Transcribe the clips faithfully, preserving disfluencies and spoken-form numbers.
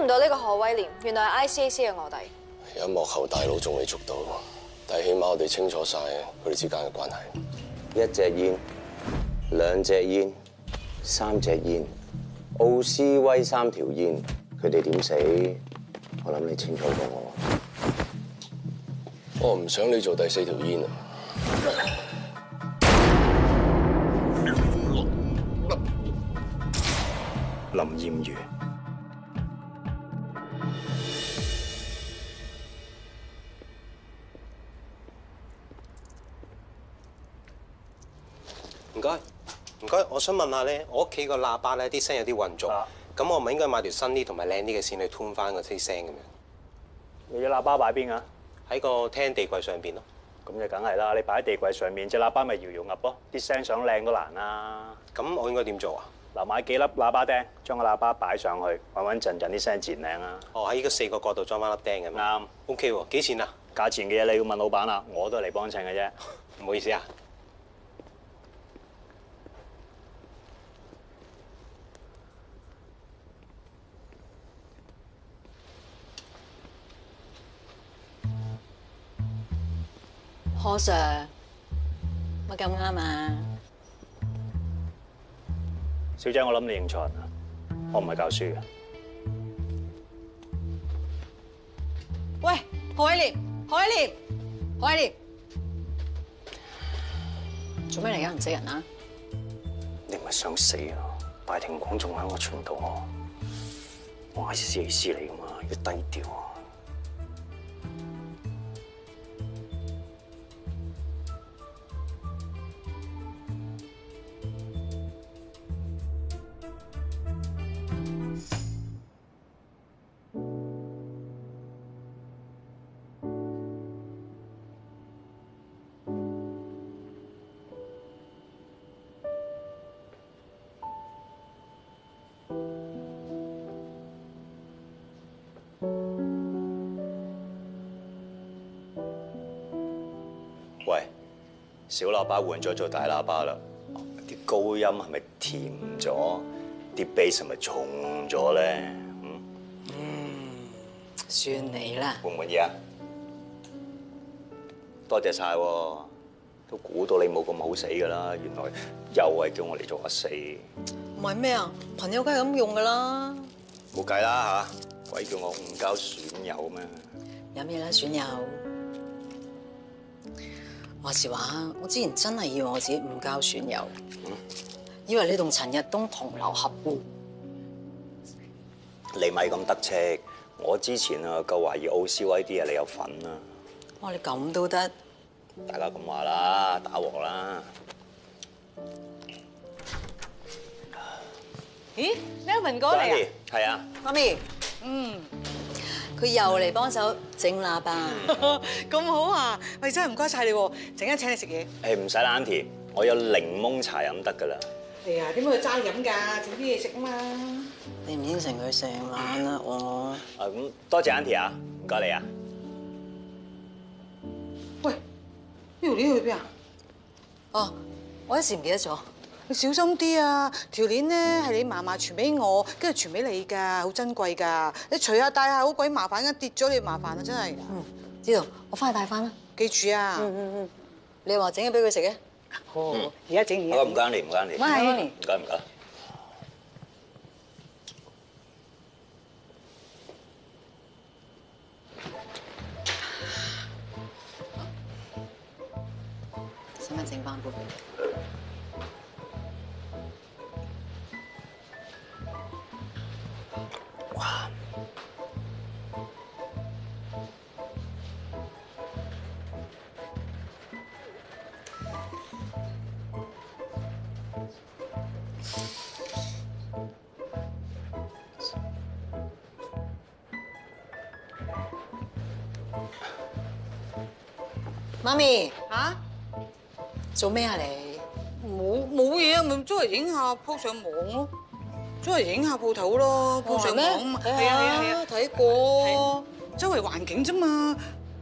唔到呢個何威廉，原來係 I C A C 嘅臥底。 有幕後大佬仲未捉到，但係起碼我哋清楚晒佢哋之間嘅關係。 一隻煙，兩隻煙，三隻煙，奧斯威三條煙，佢哋點死？我諗你清楚過我。 我唔想你做第四條煙啊！ 林艷如。 唔該，唔該，我想問下咧，我屋企個喇叭咧啲聲有啲混濁，咁我咪應該買條新啲同埋靚啲嘅線去 tune 翻嗰啲聲咁樣？ 你隻喇叭擺邊啊？ 喺個廳地櫃上邊咯。 咁就梗係啦，你擺喺地櫃上面，隻喇叭咪搖搖噏咯，啲聲想靚都難啦。 咁我應該點做啊？ 嗱，買幾粒喇叭釘，將個喇叭擺上去，穩穩陣陣啲聲自然靚啦。 哦，喺呢個四個角度裝翻粒釘咁。啱。O K 喎，幾錢啊？ 價錢嘅嘢你要問老闆啦，我都係嚟幫襯嘅啫。 唔好意思啊。 何 Sir， 乜咁啱啊？ 小姐，我諗你認錯人啦，我唔係教書嘅。 喂，何威廉，何威廉，何威廉，做咩嚟㗎？唔識人啊？ 你唔係想死啊？大庭廣眾喺我傳道我，我係 C A C 嚟㗎嘛，要低調啊！ 喂，小喇叭換咗做大喇叭啦，啲高音係咪甜咗？啲 bass 係咪重咗咧？嗯， 嗯，算你啦。 滿唔滿意啊？多謝晒喎，都估到你冇咁好死噶啦，原來又係叫我嚟做阿四。 唔係咩啊？朋友梗係咁用噶啦。 冇計啦嚇，鬼叫我誤交損友咩？ 有咩啦，損友？話時話，我之前真係以為我自己誤交損友，嗯、以為你同陳日東同流合污。 你咪咁得戚，我之前啊夠懷疑奧斯威啲嘢你有份啊！ 哇，你咁都得？ 大家咁話啦，打鑊啦！ 咦 ，Melvin 哥嚟啊？ 係啊， 媽咪，嗯。佢又嚟幫手整喇叭， 咁好啊！喂，真係唔該晒你喎，陣間請你食嘢。 誒唔使啦 ，Auntie，我有檸檬茶飲得㗎啦。 係啊，點解要齋飲㗎？整啲嘢食啊嘛。 你唔應承佢成晚啦，我。 啊咁，多謝 Auntie 啊，唔該你啊。 喂，呢條鏈去邊啊？ 哦，我一時唔記得咗。 你小心啲啊！條鏈咧係你嫲嫲傳俾我，跟住傳俾你㗎，好珍貴㗎。你除下戴下好鬼麻煩，一跌咗你麻煩啊！真係。 嗯，知道，我翻去帶翻啦。 記住啊！ 嗯嗯嗯，你話整嘢俾佢食嘅？ 好，而家整而家。 好，唔該你，唔該你。 唔該， 唔該唔該。 使唔使整翻杯？ 哇！ 媽咪嚇？ 做咩啊你？ 冇冇嘢啊，咪周圍影下 po 上網咯，周圍影下鋪頭咯 ，po 上網嘛。係啊係啊係啊， 睇過。 周圍環境啫嘛。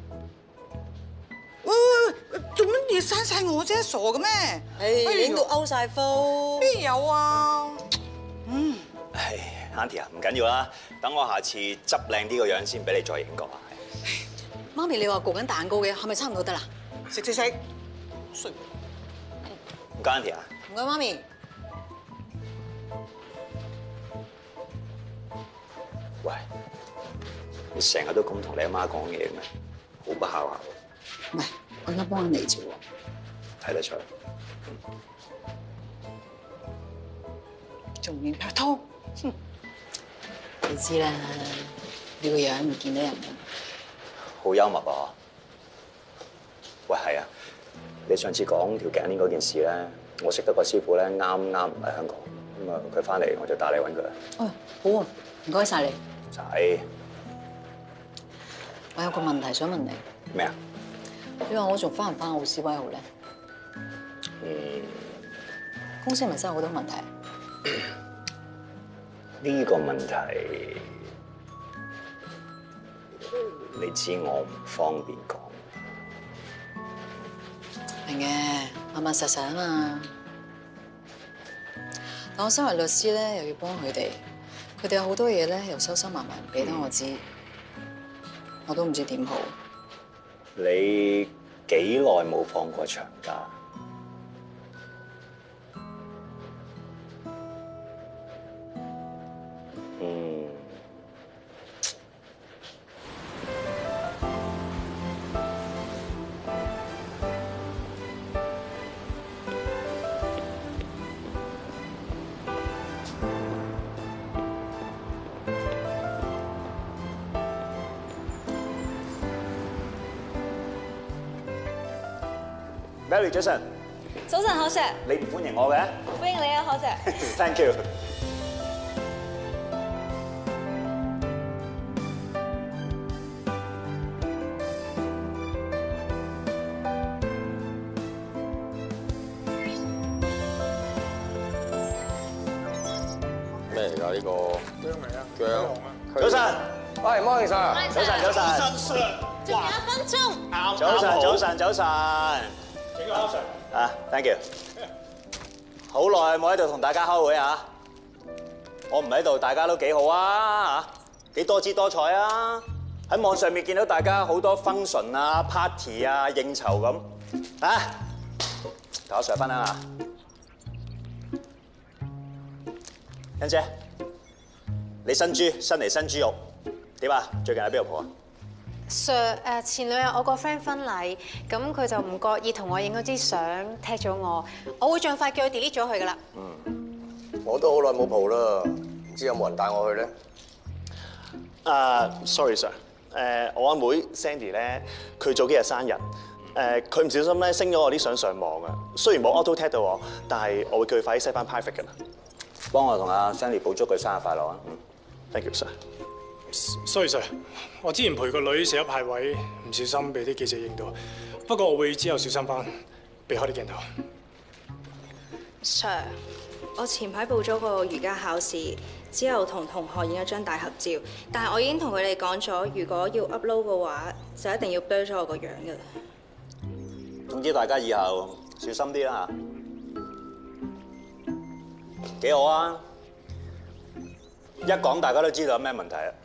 喂喂喂，做乜嘢刪晒我啫？傻嘅咩？ 誒，影到勾晒風。 邊有啊？嗯。 唉 ，Auntie 啊，唔緊要啦，等我下次執靚啲個樣先俾你再影過啊。 媽咪，你話焗緊蛋糕嘅，係咪差唔多得啦？ 食食食，衰。 唔該 Auntie 啊。 唔該，媽咪。 喂，你成日都咁同你阿媽講嘢嘅咩？好不孝啊！ 唔係，我而家幫緊你啫喎。 睇得出。 仲要拍拖？哼！你知啦，你個樣唔見得人嘅。 好幽默啊！喂，係啊，你上次講條頸鏈嗰件事咧，我識得個師傅咧，啱啱唔喺香港，咁啊佢翻嚟我就帶你揾佢。 哦，好啊，唔該晒你。 仔， 我有個問題想問你。 咩啊？ 你話我仲翻唔翻奧斯威好咧？ 嗯， 公司係咪真係好多問題？ 呢個問題你知我唔方便講。 明嘅，密密實實啊嘛。但我身為律師咧，又要幫佢哋，佢哋有好多嘢咧，又收收埋埋唔俾得我知，我都唔知點好。 你幾耐冇放過長假？嗯。Mary 早晨， 早晨，何 Sir， 你唔歡迎我嘅？ 歡迎你啊，何 Sir。 Thank you。 咩嚟㗎呢個？ 姜嚟啊！ 姜。 早晨， 喂，Morning Sir。 早晨，早晨。 仲有一分鐘。 早晨，早晨，早晨。 請個 Sir。 啊 ，thank you。好耐冇喺度同大家開會啊！我唔喺度，大家都幾好啊嚇，幾多姿多彩啊！喺網上面見到大家好多 function 啊、party 啊、應酬咁啊，同我上分享下。欣姐，你新豬新嚟新豬肉點啊？最近喺邊度蒲啊？ Sir， 誒前兩日我個 friend 婚禮，咁佢就唔覺意同我影咗支相，tag 咗我，我會盡快叫佢 delete 咗佢噶啦。 嗯，我都好耐冇蒲啦，唔知有冇人帶我去咧？ 啊、uh, ，sorry sir，誒、uh, 我阿妹 Sandy 咧，佢早幾日生日，誒佢唔小心咧升咗我啲相上網啊。雖然冇 auto tag 到我，但係我會叫佢快啲 set 翻 private 㗎啦。 幫我同阿 Sandy 補祝佢生日快樂啊！嗯 ，thank you sir。 sorry sir，我之前陪個女食咗派位，唔小心俾啲記者影到。不過我會之後小心翻，避開啲鏡頭。 Sir， 我前排報咗個瑜伽考試，之後同同學影咗張大合照，但係我已經同佢哋講咗，如果要 upload 嘅話，就一定要 blur 咗我個樣㗎。 總之大家以後小心啲啦嚇，幾好啊！一講大家都知道有咩問題啊！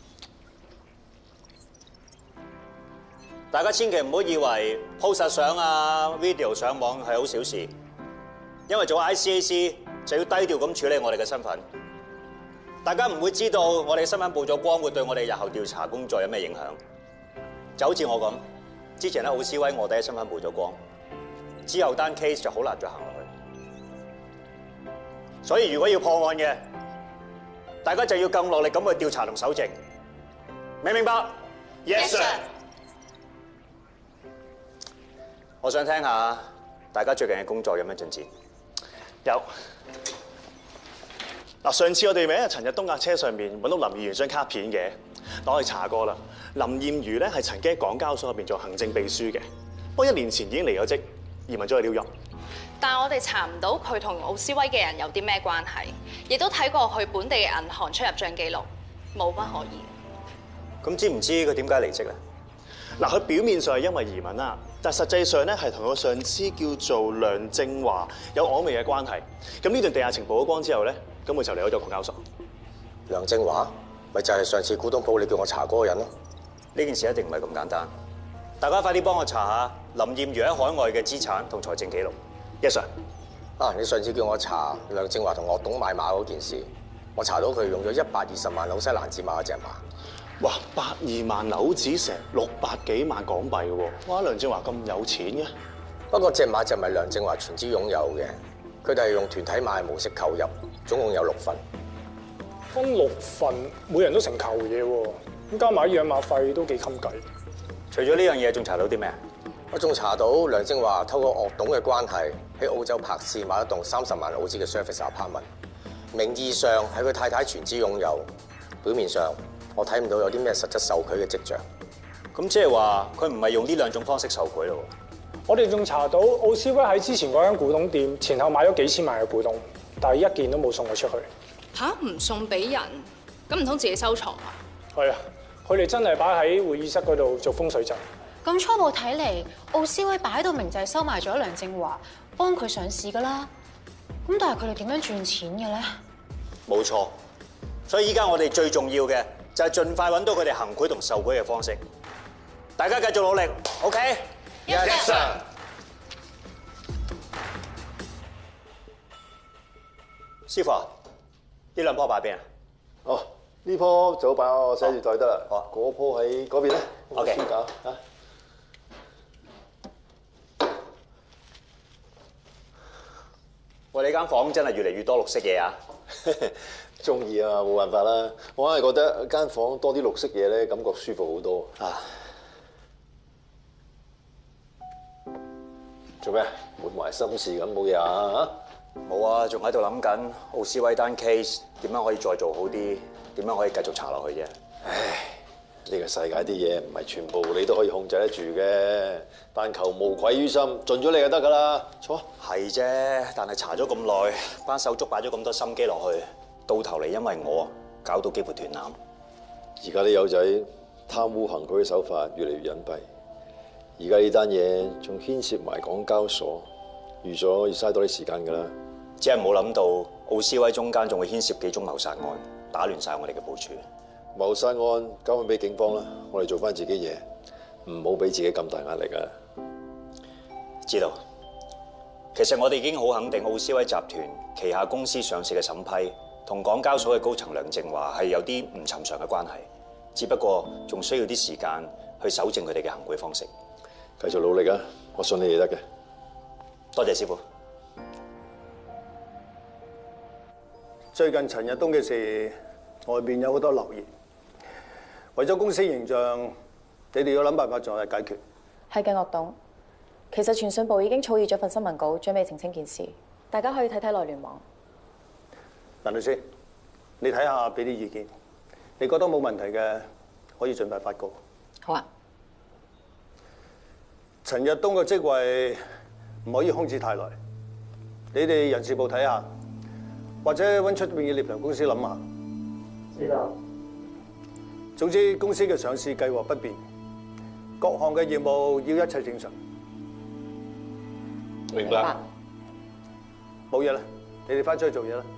大家千祈唔好以為 post 實相啊、video 上網係好小事，因為做 I C A C 就要低調咁處理我哋嘅身份。大家唔會知道我哋嘅新聞曝咗光會對我哋日後調查工作有咩影響。就好似我咁，之前咧奧斯威我哋嘅新聞曝咗光，之後單 case 就好難再行落去。所以如果要破案嘅，大家就要更落力咁去調查同搜證，明唔明白 ？Yes sir。我想聽下大家最近嘅工作有咩進展？ 有。嗱，上次我哋咪喺陳日東架車上面揾到林議員張卡片嘅，我哋查過啦。林豔如咧係曾經喺港交所入邊做行政秘書嘅，不過一年前已經離咗職，移民咗去紐約。 但係我哋查唔到佢同奧斯威嘅人有啲咩關係，亦都睇過佢本地嘅銀行出入帳記錄，冇不可疑。 咁知唔知佢點解離職咧？ 嗱，佢表面上係因為移民啦，但實際上咧係同個上司叫做梁正華有曖昧嘅關係。咁呢段地下情曝咗光之後咧， 咁佢就離開咗港交所。 梁正華，咪就係上次古董鋪你叫我查嗰個人咯。 呢件事一定唔係咁簡單，大家快啲幫我查下林豔如喺海外嘅資產同財政記錄。Yes sir。 啊，你上次叫我查梁正華同岳董買馬嗰件事，我查到佢用咗一百二十萬紐西蘭紙買一隻馬。 哇，百二萬紐紙成六百幾萬港幣嘅喎！哇，梁正華咁有錢嘅。 不過隻馬就唔係梁正華全資擁有嘅，佢哋係用團體買模式購入，總共有六份。 分六份，每人都成球嘢喎，咁加埋養馬費都幾襟計。 除咗呢樣嘢，仲查到啲咩？ 我仲查到梁正華透過岳董嘅關係喺澳洲柏斯買一棟三十萬澳紙嘅 service apartment， 名義上係佢太太全資擁有，表面上我睇唔到有啲咩實質受賄嘅跡象。 咁即係話佢唔係用呢兩種方式受賄咯。 我哋仲查到奧斯威喺之前嗰間古董店前後買咗幾千萬嘅古董，但係一件都冇送過出去。 吓？唔送俾人，咁唔通自己收藏啊？ 係啊，佢哋真係擺喺會議室嗰度做風水陣。 咁初步睇嚟，奧斯威擺到明就係收埋咗梁正華，幫佢上市噶啦。咁但係佢哋點樣賺錢嘅咧？ 冇錯，所以依家我哋最重要嘅就係盡快揾到佢哋行賄同受賄嘅方式。大家繼續努力 ，OK？Yes sir。師傅，呢兩棵擺邊啊？ 哦，呢棵就擺我寫字台得啦。哦，嗰棵喺嗰邊咧。 OK。 先搞嚇。 喂，你間房真係越嚟越多綠色嘢啊！ 中意啊，冇辦法啦。我硬係覺得間房多啲綠色嘢咧，感覺舒服好多啊。做咩？滿懷心事咁冇嘢啊？ 冇啊，仲喺度諗緊奧斯威單 case 點樣可以再做好啲，點樣可以繼續查落去啫。 唉，呢個世界啲嘢唔係全部你都可以控制得住嘅，但求無愧於心，盡咗你就得㗎啦。錯。 係啫，但係查咗咁耐，班手足擺咗咁多心機落去，到頭嚟因為我搞到幾乎斷纜。 而家啲友仔貪污行賄嘅手法越嚟越隱蔽，而家呢單嘢仲牽涉埋港交所，預咗要嘥多啲時間㗎啦。 只係冇諗到奧斯威中間仲會牽涉幾宗謀殺案，打亂晒我哋嘅部署。 謀殺案交翻俾警方啦，我哋做翻自己嘢，唔好俾自己咁大壓力啊！ 知道。其實我哋已經好肯定奧斯威集團旗下公司上市嘅審批同港交所嘅高層梁正華係有啲唔尋常嘅關係，只不過仲需要啲時間去搜證佢哋嘅行賄方式。 繼續努力啊！我信你哋得嘅。 多謝師傅。 最近陳日東嘅事，外邊有好多流言。為咗公司形象，你哋要諗辦法盡快解決。 係嘅，岳董。其實傳訊部已經草擬咗份新聞稿，準備澄清件事，大家可以睇睇內聯網。 林律師，你睇下，俾啲意見。你覺得冇問題嘅，可以盡快發告。 好啊。 陳日東嘅職位唔可以空置太耐。你哋人事部睇下，或者揾出面嘅獵頭公司諗下。知道。總之，公司嘅上市計劃不變，各項嘅業務要一切正常。 明白。 冇嘢啦，你哋翻出去做嘢啦。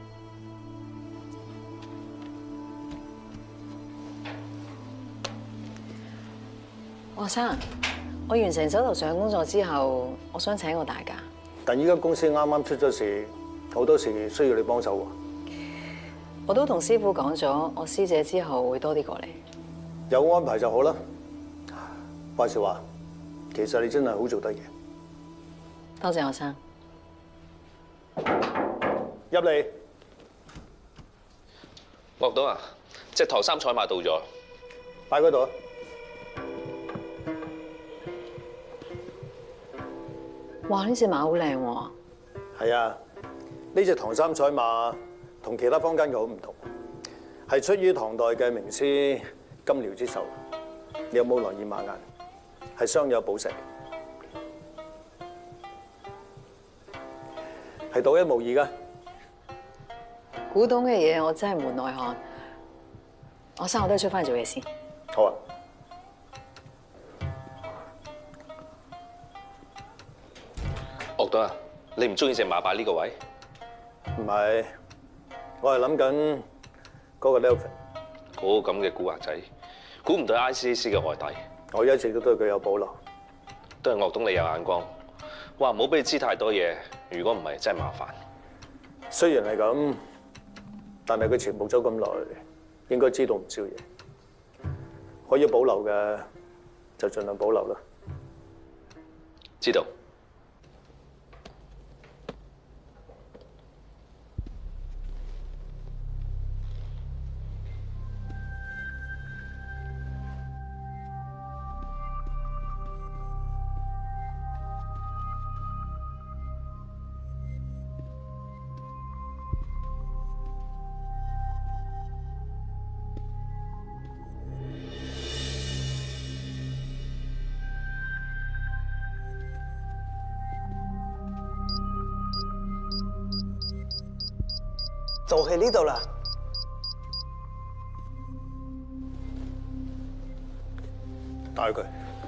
華生，我完成手頭上嘅工作之後，我想請個大假。 但依家公司啱啱出咗事，好多時需要你幫手喎。 我都同師傅講咗，我師姐之後會多啲過嚟。 有安排就好啦。話時話，其實你真係好做得嘢。 多謝學生。 入嚟。 岳董啊，隻唐三彩馬到咗。 擺嗰度啊。 哇！呢隻馬好靚喎。 係啊，呢隻唐三彩馬同其他坊間嘅好唔同，係出於唐代嘅名師金遼之手。你有冇留意馬眼？係鑲有寶石，係獨一無二㗎。 古董嘅嘢我真係門內漢。學生，我都係出翻去做嘢先。 好啊。 岳董啊，你唔中意隻馬擺呢個位？ 唔係， 我係諗緊嗰個 Nelvin。 嗰個咁嘅古惑仔，估唔到 I C A C 嘅外弟。 我一直都對佢有保留。 都係岳東你有眼光。哇！唔好俾你知太多嘢，如果唔係真係麻煩。 雖然係咁，但係佢潛伏咗咁耐，應該知道唔少嘢。可以保留嘅就盡量保留啦。 知道。 就係呢度啦。 帶佢。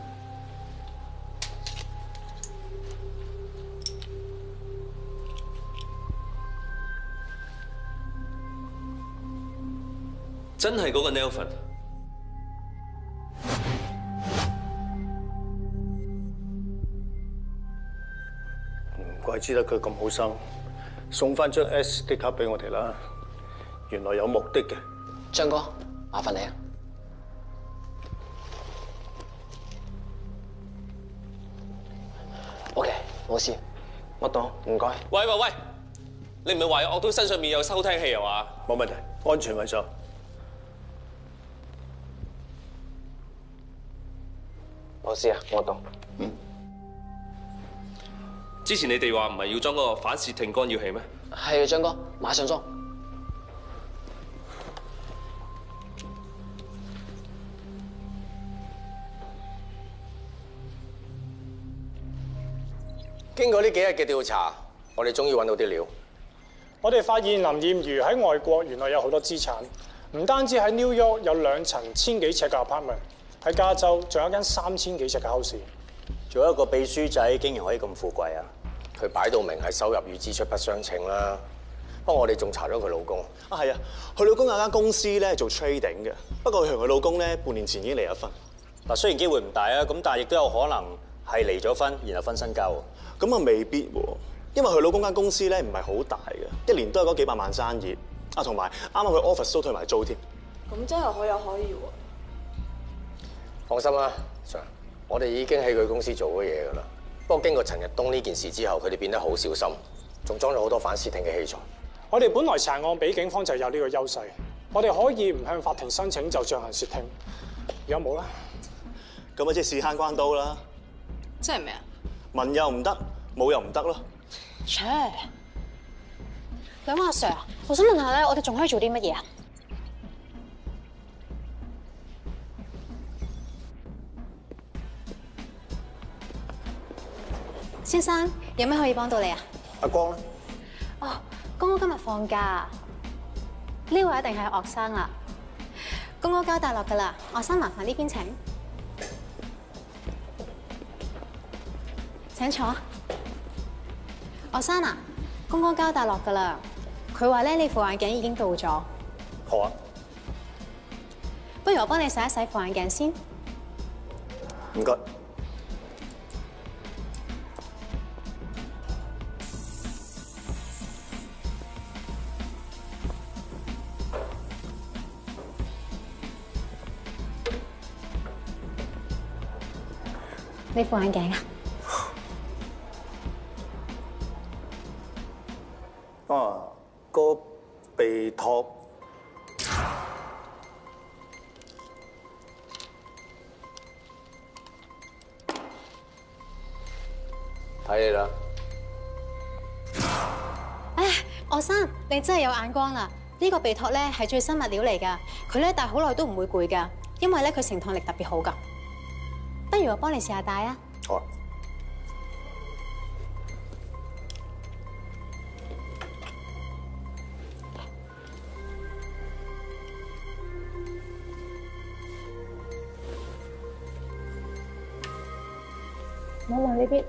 真係嗰個 Nelvin。 唔怪之得佢咁好心。送翻張 S D 卡俾我哋啦，原來有目的嘅。 張哥，麻煩你啊。OK， 冇事。我當唔該。 喂喂喂，你唔係話岳東身上面有收聽器啊嘛？ 冇問題，安全為上。 冇事啊，我當。嗯。 之前你哋話唔係要裝嗰個反竊聽干擾器咩？ 係啊，張哥，馬上裝。 經過呢幾日嘅調查，我哋終於揾到啲料。 我哋發現林艷如喺外國原來有好多資產，唔單止喺 New York 有兩層千幾尺嘅 apartment， 喺加州仲有一間三千幾尺嘅 house。 做一個秘書仔，竟然可以咁富貴啊！ 佢擺到明係收入與支出不相稱啦。不過我哋仲查咗佢老公。 啊係啊，佢老公有間公司咧做 trading 嘅，不過佢同佢老公咧半年前已經離咗婚。 嗱，雖然機會唔大啊，咁但係亦都有可能係離咗婚，然後分身家喎。 咁啊未必喎，因為佢老公間公司咧唔係好大嘅，一年都係嗰幾百萬生意。啊，同埋啱啱佢 office 都退埋租添。 咁真係可有可疑喎。 放心啦 ，Sir， 我哋已經喺佢公司做咗嘢㗎啦。不過經過陳日東呢件事之後，佢哋變得好小心，仲裝咗好多反竊聽嘅器材。 我哋本來查案俾警方就有呢個優勢，我哋可以唔向法庭申請就進行竊聽。有冇啦？ 咁啊，即係試慳關刀啦。 即係咩啊？ 文又唔得，武又唔得咯。 切！咁阿 Sir， 我想問下咧，我哋仲可以做啲乜嘢啊？先生，有咩可以幫到你啊？ 阿光咧？ 哦，公公今日放假，呢位一定係岳生啦。公公交大落噶啦，岳生麻煩呢邊請。請坐。岳生啊，公公交大落噶啦，佢話咧你副眼鏡已經到咗。 好啊。 不如我幫你洗一洗副眼鏡先。 唔該。 你副眼鏡啊？ 啊，個鼻托睇你啦。 唉，岳生，你真係有眼光啦！呢個鼻托咧係最新物料嚟㗎，佢咧戴好耐都唔會攰㗎，因為咧佢承托力特別好㗎。不如我幫你試下戴啊！ 好啊。 望望呢邊，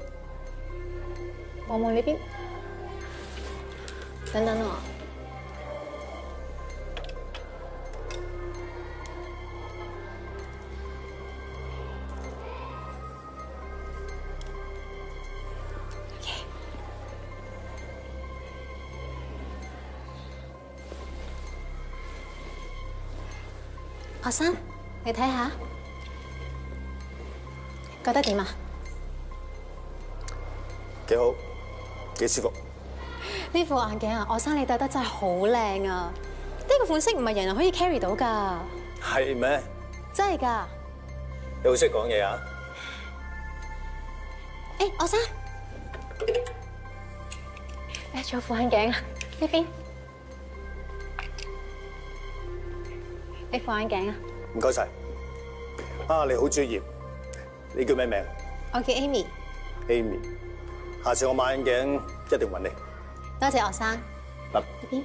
望望呢邊，等等我。 學生，你睇下，覺得點啊？ 幾好，幾舒服。 呢副眼鏡啊，學生你戴得真係好靚啊！呢個款式唔係人人可以 carry 到㗎。 係咩？ 真係㗎。 你好識講嘢啊！ 誒，學生，誒，仲有副眼鏡啊？呢邊。呢副眼鏡啊？ 唔該晒。啊，你好專業。你叫咩名？ 我叫 Amy。 Amy， 下次我買眼鏡一定揾你。 多謝學生。 嗱， 呢邊。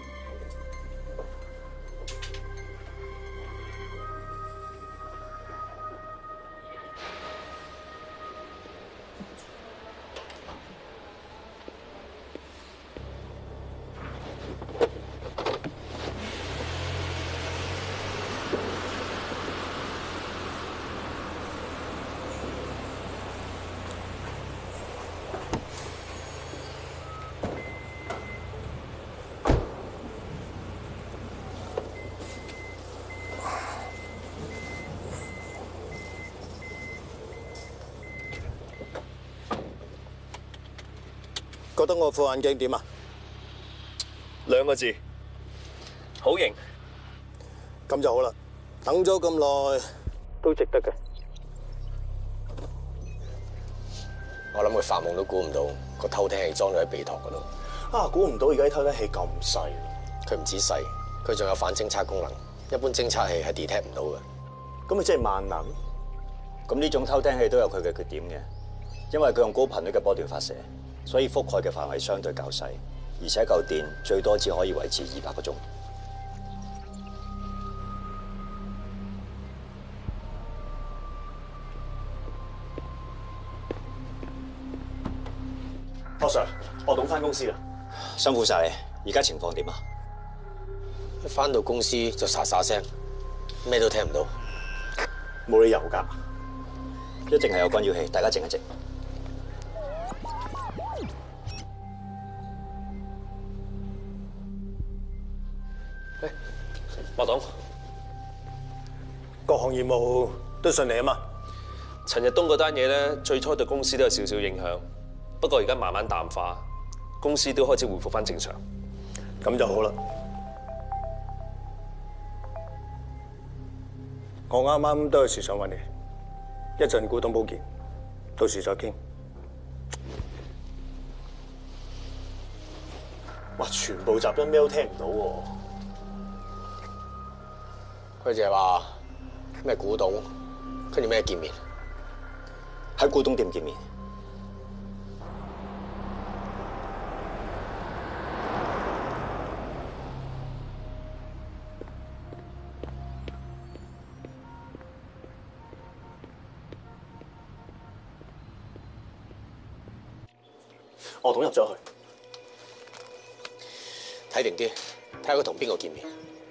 覺得我副眼鏡點啊？ 兩個字，好型。 咁就好啦，等咗咁耐都值得嘅。 我諗佢發夢都估唔到個偷聽器裝咗喺鼻托嗰度。 啊，估唔到而家啲偷聽器咁細。 佢唔止細，佢仲有反偵測功能，一般偵測器係 detect 唔到嘅。 咁咪即係萬能？ 咁呢種偷聽器都有佢嘅缺點嘅，因為佢用高頻率嘅波段發射，所以覆蓋嘅範圍相對較細，而且嚿電最多只可以維持二百個鐘。 阿 Sir， 我懂翻公司啦， 辛苦晒你。而家情況點啊？ 一返到公司就沙沙聲，咩都聽唔到。 冇理由㗎， 一定係有干擾器，大家靜一靜。 麥董， 各項業務都順利啊嘛。 陳日東嗰單嘢咧，最初對公司都有少少影響，不過而家慢慢淡化，公司都開始回復翻正常。 咁就好啦。我啱啱都有事想揾你，一陣古董保健，到時再傾。 哇！全部雜音咩都聽唔到喎。 佢就係話咩古董，跟住咩見面， 喺古董店見面。 我董入咗去， 睇定啲，睇下佢同邊個見面。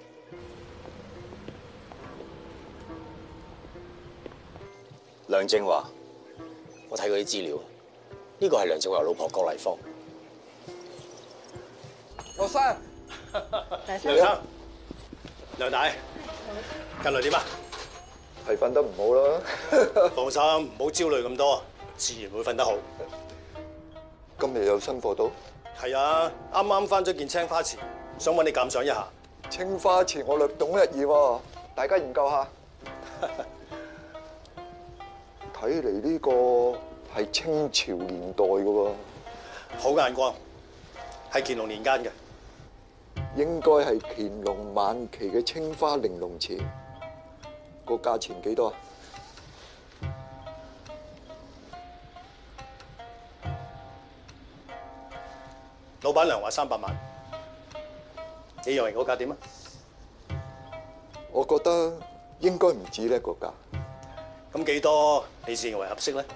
梁正華， 我睇過啲資料，呢個係梁正華老婆郭麗芳。 學生，梁生，梁大，近來點啊？ 係瞓得唔好啦。 放心，唔好焦慮咁多，自然會瞓得好。 今日有新貨到？ 係啊，啱啱翻咗件青花瓷，想揾你鑑賞一下。 青花瓷我略懂一二喎，大家研究下。睇嚟呢個係清朝年代嘅喎。 好眼光，係乾隆年間嘅。 應該係乾隆晚期嘅青花玲瓏瓷。個價錢幾多啊？ 老闆娘話三百萬，你認為嗰價點啊？ 我覺得應該唔止呢個價。 咁幾多你自認為合適咧？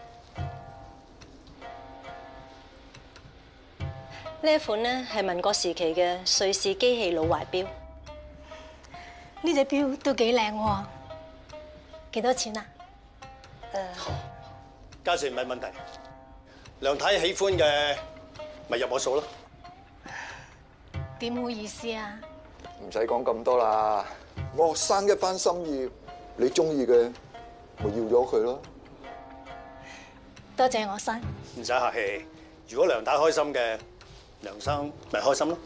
呢一款咧係民國時期嘅瑞士機器老懷錶， 呢隻錶都幾靚喎，幾多錢啊？ 誒， 價錢唔係問題，梁太喜歡嘅咪入我數咯。 點好意思啊？ 唔使講咁多啦， 我學生一番心意，你中意嘅咪要咗佢咯。 多謝我生。 唔使客氣，如果梁太開心嘅，梁生咪開心咯。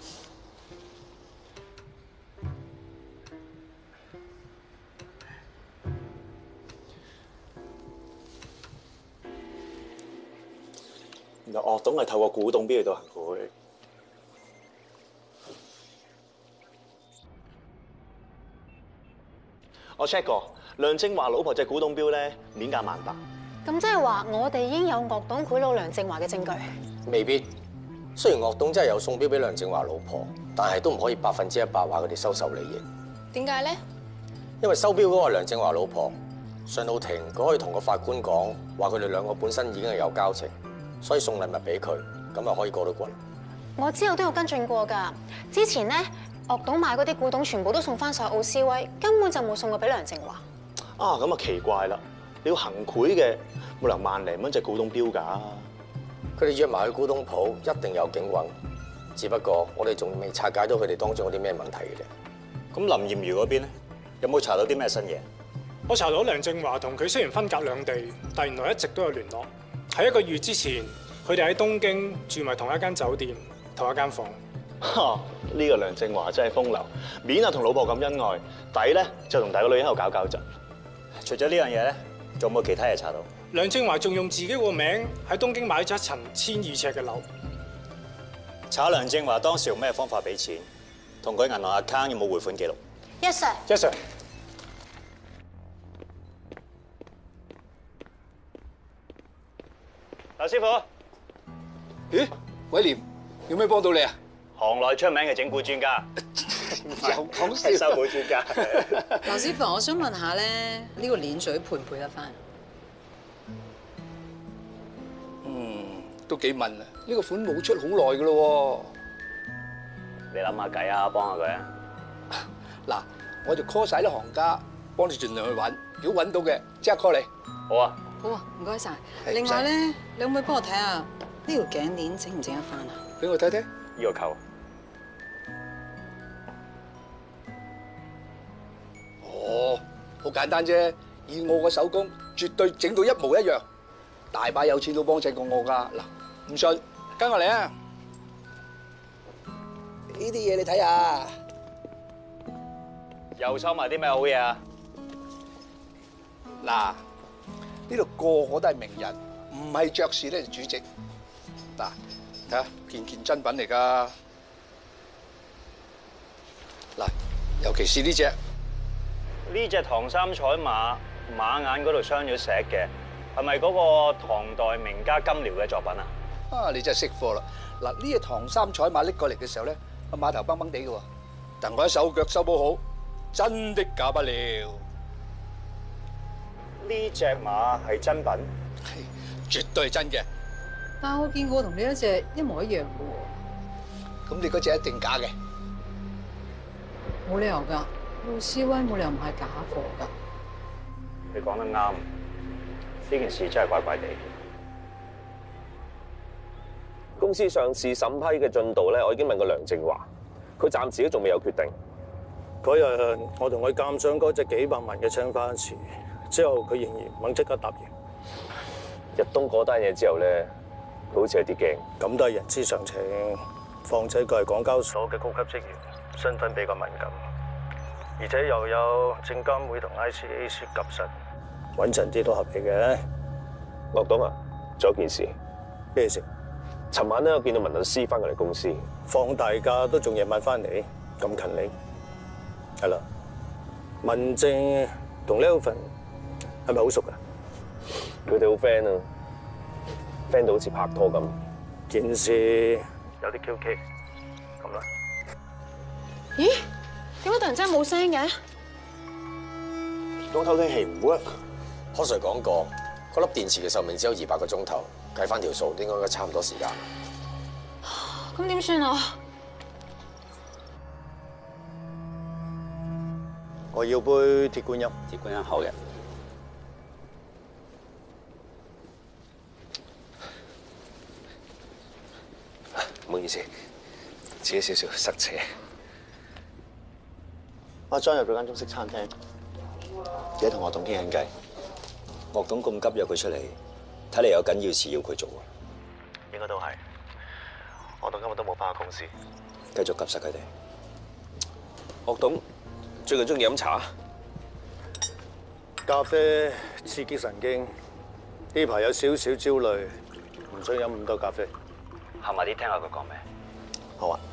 原來樂董係透過古董標嚟到行賄。我 check 過，梁正華老婆隻古董錶咧，面價萬八。 咁即係話，我哋已經有樂董賄賂梁正華嘅證據。 未必。雖然樂董真係有送錶俾梁正華老婆，但係都唔可以百分之一百話佢哋收受利益。 點解咧？ 因為收錶嗰個係梁正華老婆，上到庭佢可以同個法官講話，佢哋兩個本身已經係有交情，所以送禮物俾佢，咁就可以過到關。 我之後都有跟進過㗎。之前咧，樂董買嗰啲古董全部都送翻上奧斯威，根本就冇送過俾梁正華。 啊，咁啊奇怪啦！你要行賄嘅，冇理由萬零蚊隻古董錶㗎。 佢哋約埋去古董鋪，一定有警棍。只不過我哋仲未拆解到佢哋當中有啲咩問題嘅啫。 咁林艷如嗰邊咧，有冇查到啲咩新嘢？ 我查到梁正華同佢雖然分隔兩地，但原來一直都有聯絡。喺一個月之前，佢哋喺東京住埋同一間酒店、同一間房。 哈！呢個梁正華真係風流，面啊同老婆咁恩愛，底咧就同大個女喺度搞搞震。 除咗呢樣嘢咧，仲有冇其他嘢查到？ 梁正華仲用自己個名喺東京買咗一層千二尺嘅樓。 查梁正華當時用咩方法俾錢？同佢銀行 account 有冇匯款記錄 ？Yes sir。 Yes sir。 劉師傅， 咦，偉廉，有咩幫到你啊？ 行內出名嘅整蠱專家， 有講笑， 收蠱專家。 劉師傅，我想問下咧，呢個鏈嘴配唔配得翻？ 嗯，都幾問啊！呢個款冇出好耐噶咯喎。你諗下計啊，幫下佢啊！ 嗱，我就 call 晒啲行家，幫你盡量去揾，如果揾到嘅，即刻 call 你。 好啊。 好啊，唔該晒。另外咧，你可唔可以幫我睇下呢條頸鏈整唔整得翻啊？ 俾我睇睇。 呢個扣。 哦，好簡單啫，以我個手工，絕對整到一模一樣。大把有錢佬幫襯過我㗎。嗱，唔信，跟我嚟啊！呢啲嘢你睇下。 又收埋啲咩好嘢啊？ 嗱。呢度個個都係名人，唔係爵士咧就主席。嗱，睇下件件真品嚟㗎。嗱，尤其是呢隻， 呢隻唐三彩馬馬眼嗰度鑲咗石嘅，係咪嗰個唐代名家金遼嘅作品啊？ 啊，你真係識貨啦！嗱，呢隻唐三彩馬拎過嚟嘅時候咧，個馬頭崩崩地嘅喎，但我一手腳修補好，真的假不了。 呢隻馬係真品， 絕對係真嘅。 但係我見過同呢一隻一模一樣嘅喎。 咁你嗰隻一定假嘅？ 冇理由㗎，奧斯威冇理由唔係假貨㗎。 你講得啱，呢件事真係怪怪地。 公司上市審批嘅進度咧，我已經問過梁正華，佢暫時都仲未有決定。 嗰日我同佢鑑賞嗰隻幾百萬嘅青花瓷。之後佢仍然唔肯即刻答應。 日東嗰單嘢之後咧，佢好似有啲驚。 咁都係人之常情，況且佢係港交所嘅高級職員，身份比較敏感，而且又有證監會同 I C A C 夾實，穩陣啲都合理嘅。 樂董啊，仲有件事。 咩事？ 尋晚咧，我見到文律師翻過嚟公司， 放大假都仲夜晚翻嚟，咁勤力。係啦，文正同 Levin。係咪好熟㗎？ 佢哋好 friend 啊 ，friend 到好似拍拖咁。 件事有啲 Q K， 咁啦。 咦？點解突然之間冇聲嘅？ 當偷聽器唔 work。何 Sir 講過，嗰粒電池嘅壽命只有二百個鐘頭，計翻條數應該差唔多時間。 咁點算啊？ 我要杯鐵觀音。 鐵觀音好嘅。 唔好意思，遲咗少少塞車。 阿莊入咗間中式餐廳，而家同我董傾緊偈。 岳董咁急約佢出嚟，睇嚟有緊要事要佢做啊。 應該都係。我董今日都冇翻過公司， 繼續夾實佢哋。 岳董最近中意飲茶？ 咖啡刺激神經，呢排有少少焦慮，唔想飲咁多咖啡。 行埋啲聽下佢講咩。 好啊。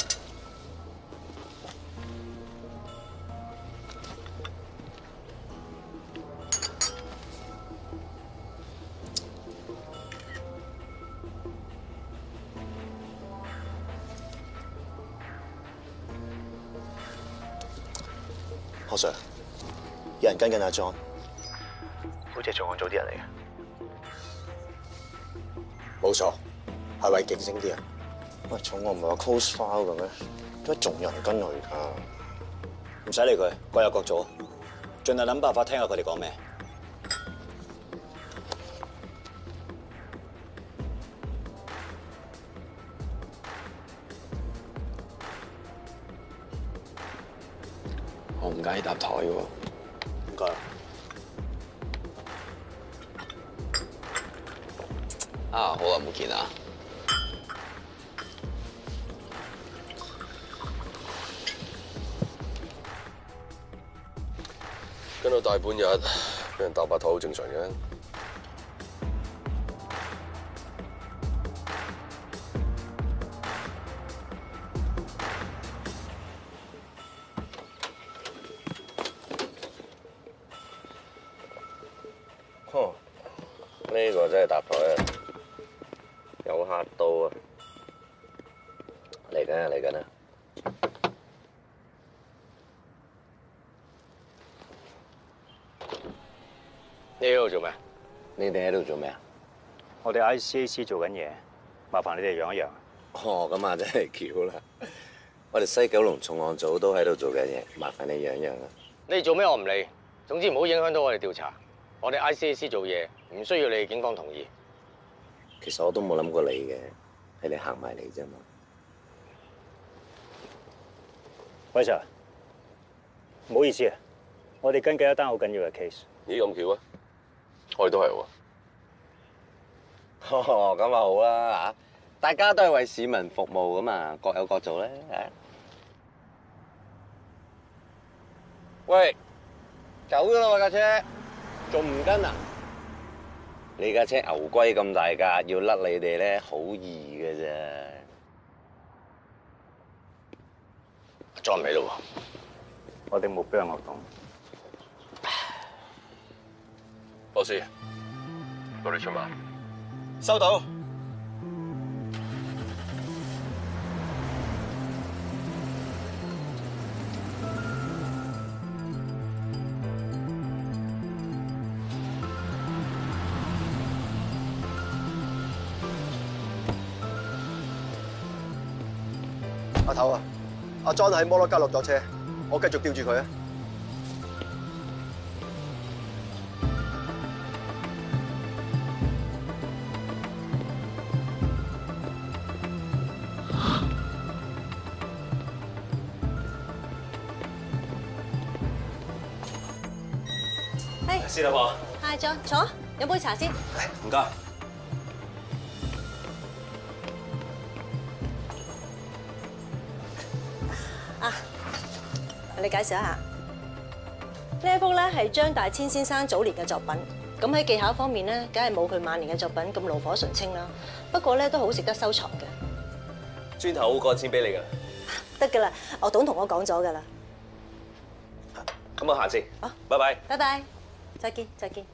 何 Sir， 有人跟緊阿莊，好似係重案組啲人嚟嘅。 冇錯，係為警醒啲啊！ 喂，重案唔係話 close file 嘅咩？點解仲有人跟佢㗎？ 唔使理佢，各有各做，盡量諗辦法聽下佢哋講咩。 我唔介意搭台嘅喎。 唔該。 啊，好耐冇見啊！ 跟到大半日，俾人搭把台好正常嘅。 哦，呢個真係搭台啊！有嚇到啊！嚟緊啊，嚟緊啊！ 你喺度做咩？ 你哋喺度做咩啊？ 我哋 I C A C 做緊嘢，麻煩你哋讓一讓。 哦，咁啊真係巧啦！我哋西九龍重案組都喺度做緊嘢，麻煩你讓一讓啦。 你哋做咩我唔理，總之唔好影響到我哋調查。我哋 I C A C 做嘢，唔需要你哋警方同意。 其實我都冇諗過你嘅，係你行埋嚟啫嘛。 喂 Sir， 唔好意思啊，我哋跟緊一單好緊要嘅 case。 咦，咁巧啊！我哋都係喎。 哦，咁啊好啦嚇，大家都係為市民服務噶嘛，各有各做咧嚇。喂，走咗啦喎架車，仲唔跟啊？你架車牛龜咁大架，要甩你哋咧好易嘅啫。 裝尾咯喎， 我哋目標係岳董。 博士，我哋出馬。 收到。 阿頭啊，阿莊喺摩羅街落咗車，我繼續吊住佢啊！ 係。 師老婆。 Hi John，坐，飲杯茶先。 唔該。 啊，你介紹一下，呢一幅咧係張大千先生早年嘅作品。咁喺技巧方面咧，梗係冇佢晚年嘅作品咁爐火純青啦。不過咧都好值得收藏嘅。 轉頭我趕錢俾你㗎。 得㗎啦，岳董同我講咗㗎啦。 咁我行先。好，拜拜。 拜拜，再見，再見。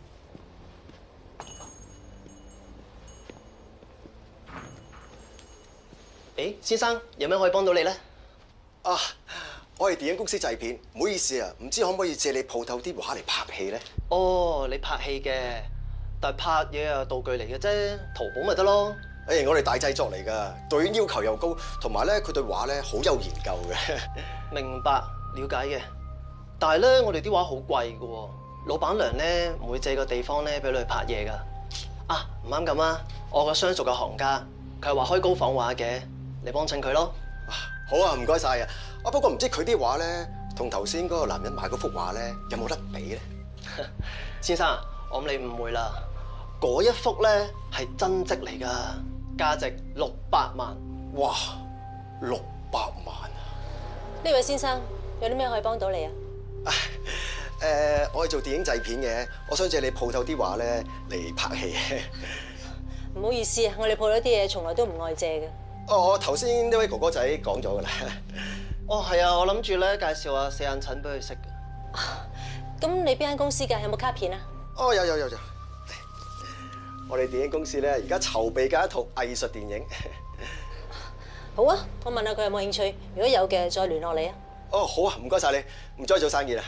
誒，先生，有咩可以幫到你咧？啊，我係電影公司製片，唔好意思啊，唔知可唔可以借你鋪頭啲畫嚟拍戲咧？ 哦，你拍戲嘅，但係拍嘢啊道具嚟嘅啫，淘寶咪得咯。 誒，我哋大製作嚟㗎，導演要求又高，同埋咧佢對畫咧好有研究嘅。 明白，了解嘅。但係咧，我哋啲畫好貴㗎喎，老闆娘咧唔會借個地方咧俾你去拍嘢㗎。啊，唔啱咁啊，我個相熟嘅行家，佢係話開高仿畫嘅，你幫襯佢咯。 好啊，唔該晒啊！啊不過唔知佢啲畫咧同頭先嗰個男人買嗰幅畫咧，有冇得比咧？ 先生，我諗你誤會啦，嗰一幅咧係真跡嚟㗎，價值六百萬。 哇！六百萬啊！ 呢位先生有啲咩可以幫到你啊？ 誒，我係做電影製片嘅，我想借你鋪頭啲畫咧嚟拍戲。 唔好意思啊，我哋鋪頭啲嘢從來都唔愛借嘅。 哦，我頭先呢位哥哥仔講咗㗎啦。 哦，係啊，我諗住咧介紹下四眼診俾佢識嘅。 咁你邊間公司㗎？有冇卡片啊？ 哦，有有有有。我哋電影公司咧而家籌備緊一套藝術電影。 好啊，我問下佢有冇興趣，如果有嘅再聯絡你啊。 哦，好啊，唔該晒你，唔再做生意啦。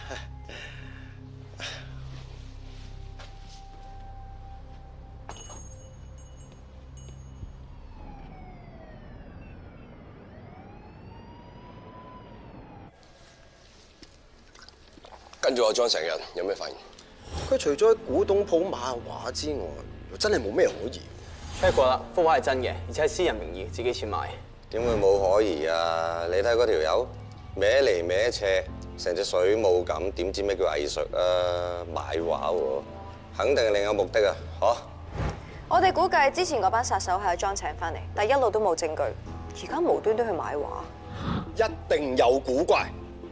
跟住我裝成日，有咩發現？ 佢除咗喺古董鋪買畫之外，真係冇咩可疑。 check 過啦，幅畫係真嘅，而且係私人名義，自己錢買。 點會冇可疑啊？你睇嗰條友歪嚟歪斜，成隻水母咁，點知咩叫藝術啊？買畫喎，肯定係另有目的啊！嚇！ 我哋估計之前嗰班殺手係阿莊請翻嚟，但一路都冇證據，而家無端端去買畫， 一定有古怪。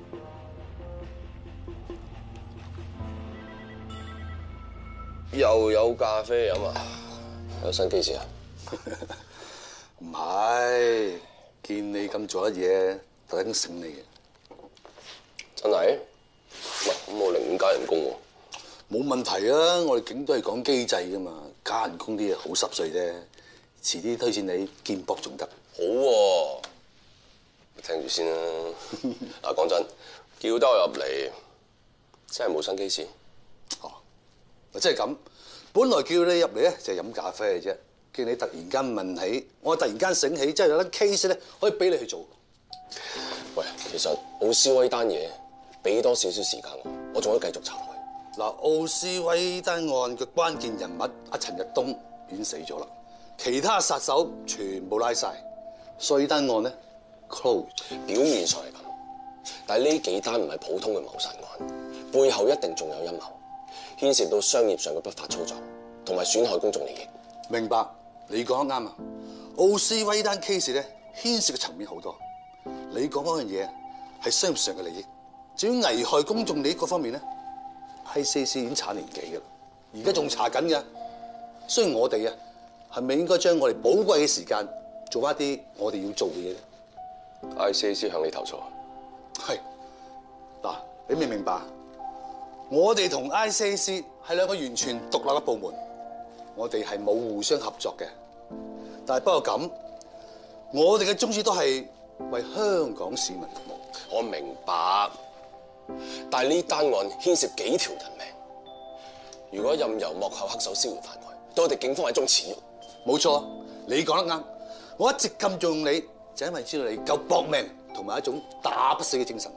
又有咖啡飲啊！有新機事啊？ 唔係，見你咁做一嘢，特登醒你嘅。 真係？喂，咁我寧願加人工喎。 冇問題啊！我哋警都係講機制噶嘛，加人工啲嘢好濕碎啫。遲啲推薦你見博仲得。 好喎，聽住先啦。嗱，講真，叫得我入嚟，真係冇新機事。 哦，即係咁。本來叫你入嚟咧就係飲咖啡嘅啫，見你突然間問起，我突然間醒起，真係有單 case 咧可以俾你去做。 喂，其實奧斯威單嘢，俾多少少時間我，我仲可以繼續查落去。 嗱，奧斯威單案嘅關鍵人物阿陳日東已經死咗啦，其他殺手全部拉晒，所以單案咧 close。 表面上係咁，但係呢幾單唔係普通嘅謀殺案，背後一定仲有陰謀。牽涉到商業上嘅不法操作，同埋損害公眾利益。 明白，你講得啱啊！奧斯威單 case 咧牽涉嘅層面好多，你講嗰樣嘢係商業上嘅利益，至於危害公眾利益嗰方面咧，I C A C已經查年幾㗎啦，而家仲查緊㗎。雖然我哋啊，係咪應該將我哋寶貴嘅時間做翻啲我哋要做嘅嘢咧 ？I C A C 向你投訴。 係嗱，你明唔明白？我哋同 I C A C 係兩個完全獨立嘅部門，我哋係冇互相合作嘅。但係不過咁，我哋嘅宗旨都係為香港市民服務。 我明白，但係呢單案牽涉幾條人命，如果任由幕後黑手逍遙法外，對我哋警方係一種恥辱。 冇錯，你講得啱。我一直咁重用你，就因為知道你夠搏命，同埋一種打不死嘅精神。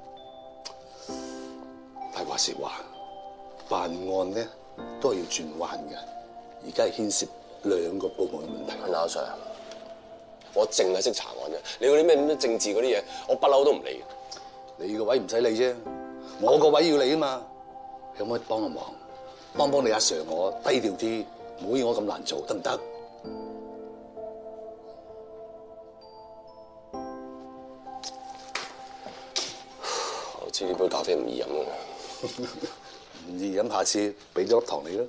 但係話時話。辦案咧都係要轉彎嘅，而家係牽涉兩個部門嘅問題。 阿 Sir， 我淨係識查案啫，你嗰啲咩咩政治嗰啲嘢，我不嬲都唔理。 你個位唔使理啫，我個位要理啊嘛。可唔可以幫個忙，幫幫你阿 Sir 我低調啲，唔好要我咁難做，得唔得？ 我知呢杯咖啡唔易飲㗎。 唔易飲，下次俾咗粒糖你啦。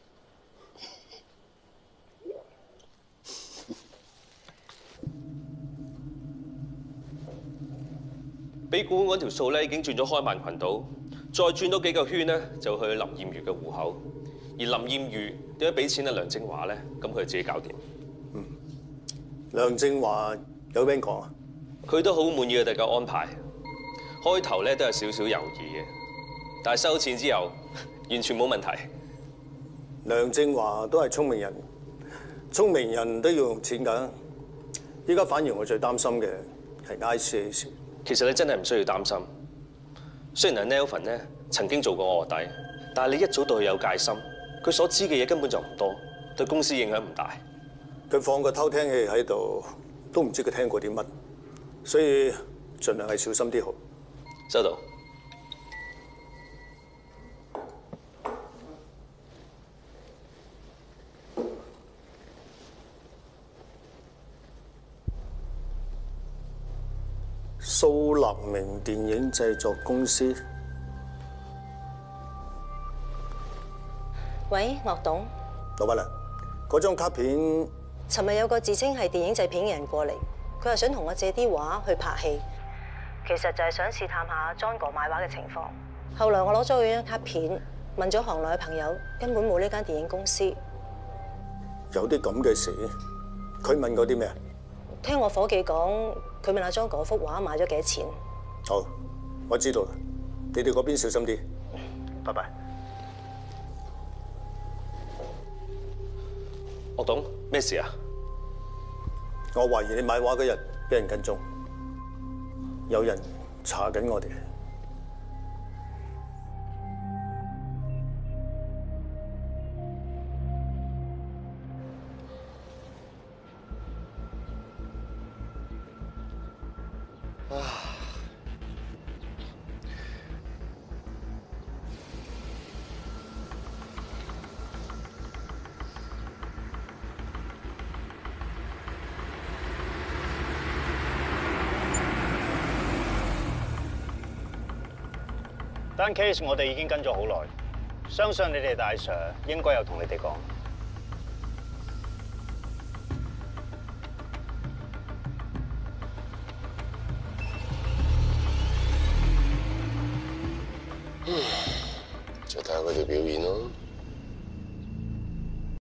俾股嗰條數咧已經轉咗開曼群島，再轉多幾個圈咧就去林艷如嘅戶口。而林艷如點解俾錢阿梁正華咧？咁佢自己搞掂。 嗯，梁正華有咩講啊？ 佢都好滿意佢哋嘅安排。開頭咧都有少少猶豫嘅，但係收錢之後完全冇問題。 梁正華都係聰明人，聰明人都要用錢㗎。依家反而我最擔心嘅係 I C A C。 其實你真係唔需要擔心。雖然係 Nelvin 咧曾經做過臥底，但係你一早對佢有戒心，佢所知嘅嘢根本就唔多，對公司影響唔大。 佢放個偷聽器喺度，都唔知佢聽過啲乜，所以盡量係小心啲好。 收到。 蘇立明電影製作公司。 喂，岳董。 老闆娘，嗰張卡片。 尋日有個自稱係電影製片嘅人過嚟，佢係想同我借啲畫去拍戲，其實就係想試探下 John 哥買畫嘅情況。後來我攞咗佢張卡片，問咗行內嘅朋友，根本冇呢間電影公司。 有啲咁嘅事，佢問過啲咩啊？ 聽我伙計講，佢問阿 John 嗰幅畫賣咗幾多錢。 好，我知道啦。你哋嗰邊小心啲。拜拜。 岳董，咩事啊？ 我懷疑你買畫嗰日俾人跟蹤，有人查緊我哋。 單 case 我哋已經跟咗好耐，相信你哋大 Sir 應該有同你哋講。 就睇下佢哋表演咯。